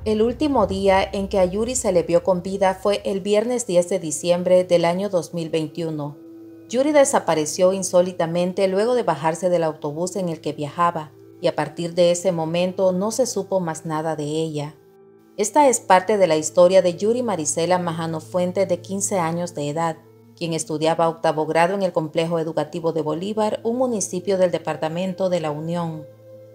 El último día en que a Yuri se le vio con vida fue el viernes 10 de diciembre del año 2021. Yuri desapareció insólitamente luego de bajarse del autobús en el que viajaba, y a partir de ese momento no se supo más nada de ella. Esta es parte de la historia de Yuri Marisela Majano Fuente, de 15 años de edad, quien estudiaba octavo grado en el Complejo Educativo de Bolívar, un municipio del departamento de La Unión.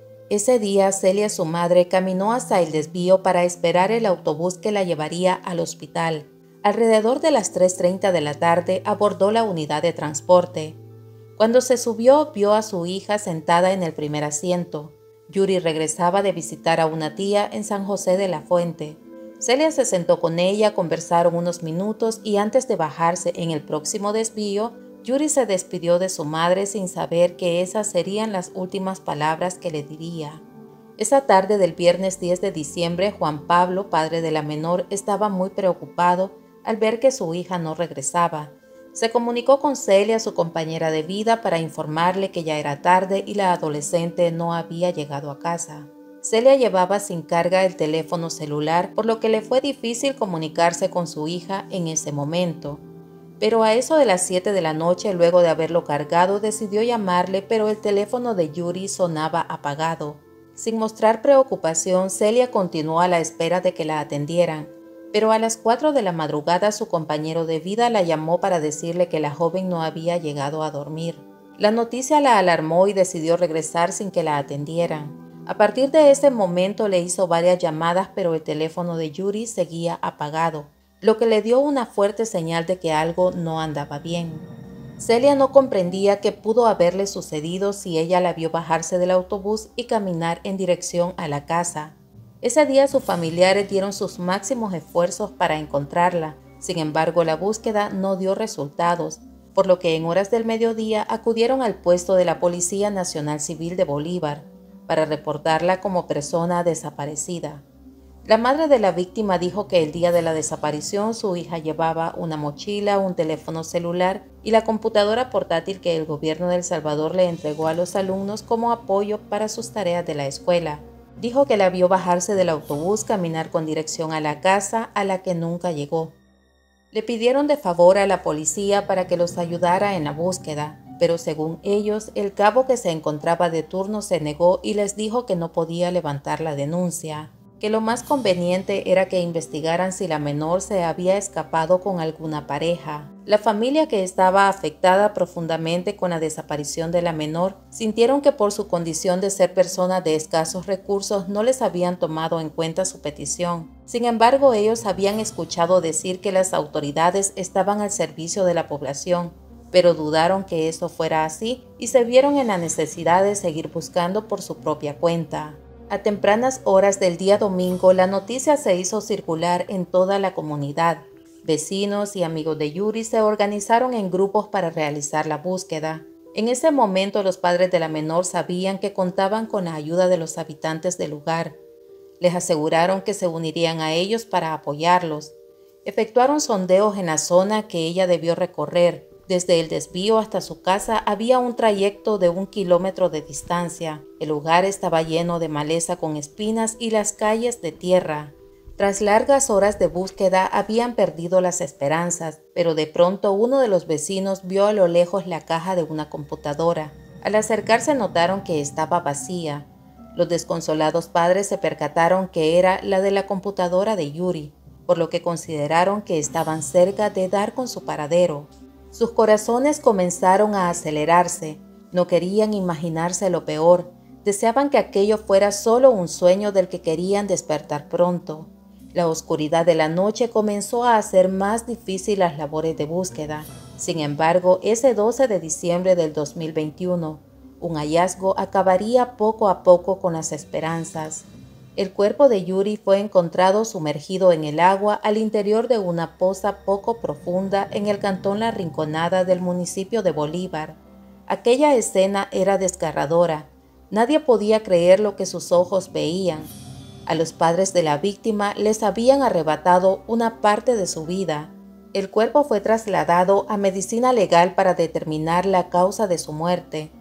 Ese día, Celia, su madre, caminó hasta el desvío para esperar el autobús que la llevaría al hospital. Alrededor de las 3:30 de la tarde abordó la unidad de transporte. Cuando se subió, vio a su hija sentada en el primer asiento. Yuri regresaba de visitar a una tía en San José de la Fuente. Celia se sentó con ella, conversaron unos minutos y antes de bajarse en el próximo desvío, Yuri se despidió de su madre sin saber que esas serían las últimas palabras que le diría. Esa tarde del viernes 10 de diciembre, Juan Pablo, padre de la menor, estaba muy preocupado al ver que su hija no regresaba. Se comunicó con Celia, su compañera de vida, para informarle que ya era tarde y la adolescente no había llegado a casa. Celia llevaba sin carga el teléfono celular, por lo que le fue difícil comunicarse con su hija en ese momento. Pero a eso de las 7 de la noche, luego de haberlo cargado, decidió llamarle, pero el teléfono de Yuri sonaba apagado. Sin mostrar preocupación, Celia continuó a la espera de que la atendieran, pero a las 4 de la madrugada su compañero de vida la llamó para decirle que la joven no había llegado a dormir. La noticia la alarmó y decidió regresar sin que la atendieran. A partir de ese momento le hizo varias llamadas, pero el teléfono de Yuri seguía apagado, lo que le dio una fuerte señal de que algo no andaba bien. Celia no comprendía qué pudo haberle sucedido si ella la vio bajarse del autobús y caminar en dirección a la casa. Ese día sus familiares dieron sus máximos esfuerzos para encontrarla. Sin embargo, la búsqueda no dio resultados, por lo que en horas del mediodía acudieron al puesto de la Policía Nacional Civil de Bolívar para reportarla como persona desaparecida. La madre de la víctima dijo que el día de la desaparición su hija llevaba una mochila, un teléfono celular y la computadora portátil que el gobierno de El Salvador le entregó a los alumnos como apoyo para sus tareas de la escuela. Dijo que la vio bajarse del autobús, caminar con dirección a la casa, a la que nunca llegó. Le pidieron de favor a la policía para que los ayudara en la búsqueda, pero según ellos, el cabo que se encontraba de turno se negó y les dijo que no podía levantar la denuncia, que lo más conveniente era que investigaran si la menor se había escapado con alguna pareja. La familia, que estaba afectada profundamente con la desaparición de la menor, sintieron que por su condición de ser persona de escasos recursos no les habían tomado en cuenta su petición. Sin embargo, ellos habían escuchado decir que las autoridades estaban al servicio de la población, pero dudaron que eso fuera así y se vieron en la necesidad de seguir buscando por su propia cuenta. A tempranas horas del día domingo, la noticia se hizo circular en toda la comunidad. Vecinos y amigos de Yuri se organizaron en grupos para realizar la búsqueda. En ese momento, los padres de la menor sabían que contaban con la ayuda de los habitantes del lugar. Les aseguraron que se unirían a ellos para apoyarlos. Efectuaron sondeos en la zona que ella debió recorrer. Desde el desvío hasta su casa había un trayecto de 1 kilómetro de distancia. El lugar estaba lleno de maleza con espinas y las calles de tierra. Tras largas horas de búsqueda habían perdido las esperanzas, pero de pronto uno de los vecinos vio a lo lejos la caja de una computadora. Al acercarse notaron que estaba vacía. Los desconsolados padres se percataron que era la de la computadora de Yuri, por lo que consideraron que estaban cerca de dar con su paradero. Sus corazones comenzaron a acelerarse, no querían imaginarse lo peor, deseaban que aquello fuera solo un sueño del que querían despertar pronto. La oscuridad de la noche comenzó a hacer más difícil las labores de búsqueda. Sin embargo, ese 12 de diciembre del 2021, un hallazgo acabaría poco a poco con las esperanzas. El cuerpo de Yuri fue encontrado sumergido en el agua al interior de una poza poco profunda en el cantón La Rinconada del municipio de Bolívar. Aquella escena era desgarradora. Nadie podía creer lo que sus ojos veían. A los padres de la víctima les habían arrebatado una parte de su vida. El cuerpo fue trasladado a medicina legal para determinar la causa de su muerte.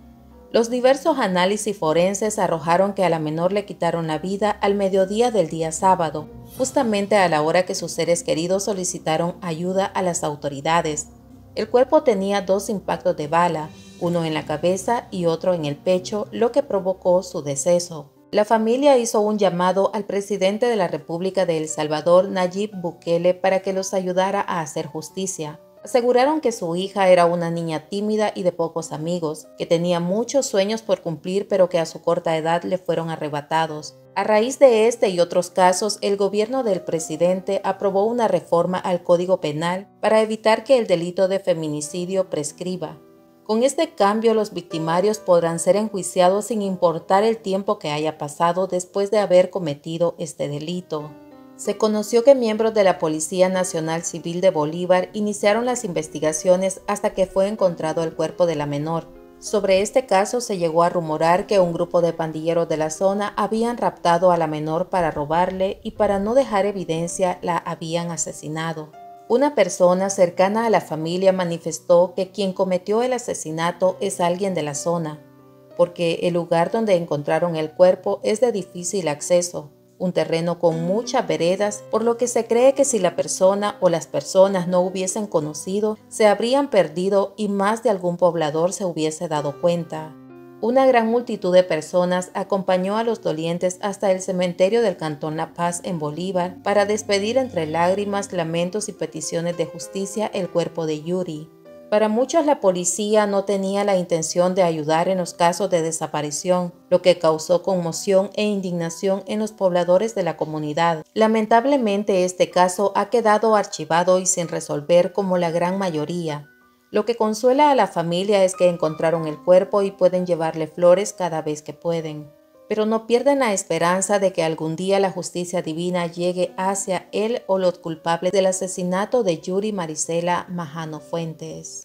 Los diversos análisis forenses arrojaron que a la menor le quitaron la vida al mediodía del día sábado, justamente a la hora que sus seres queridos solicitaron ayuda a las autoridades. El cuerpo tenía 2 impactos de bala, uno en la cabeza y otro en el pecho, lo que provocó su deceso. La familia hizo un llamado al presidente de la República de El Salvador, Nayib Bukele, para que los ayudara a hacer justicia. Aseguraron que su hija era una niña tímida y de pocos amigos, que tenía muchos sueños por cumplir pero que a su corta edad le fueron arrebatados. A raíz de este y otros casos, el gobierno del presidente aprobó una reforma al Código Penal para evitar que el delito de feminicidio prescriba. Con este cambio, los victimarios podrán ser enjuiciados sin importar el tiempo que haya pasado después de haber cometido este delito. Se conoció que miembros de la Policía Nacional Civil de Bolívar iniciaron las investigaciones hasta que fue encontrado el cuerpo de la menor. Sobre este caso se llegó a rumorar que un grupo de pandilleros de la zona habían raptado a la menor para robarle y para no dejar evidencia la habían asesinado. Una persona cercana a la familia manifestó que quien cometió el asesinato es alguien de la zona, porque el lugar donde encontraron el cuerpo es de difícil acceso, un terreno con muchas veredas, por lo que se cree que si la persona o las personas no hubiesen conocido, se habrían perdido y más de algún poblador se hubiese dado cuenta. Una gran multitud de personas acompañó a los dolientes hasta el cementerio del Cantón La Paz en Bolívar para despedir entre lágrimas, lamentos y peticiones de justicia el cuerpo de Yuri. Para muchos la policía no tenía la intención de ayudar en los casos de desaparición, lo que causó conmoción e indignación en los pobladores de la comunidad. Lamentablemente este caso ha quedado archivado y sin resolver como la gran mayoría. Lo que consuela a la familia es que encontraron el cuerpo y pueden llevarle flores cada vez que pueden. Pero no pierden la esperanza de que algún día la justicia divina llegue hacia él o los culpables del asesinato de Yuri Marisela Majano Fuentes.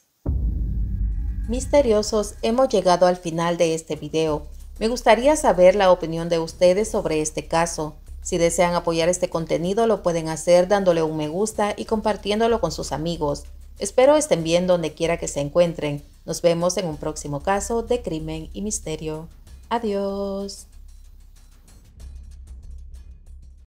Misteriosos, hemos llegado al final de este video. Me gustaría saber la opinión de ustedes sobre este caso. Si desean apoyar este contenido lo pueden hacer dándole un me gusta y compartiéndolo con sus amigos. Espero estén bien donde quiera que se encuentren. Nos vemos en un próximo caso de Crimen y Misterio. Adiós.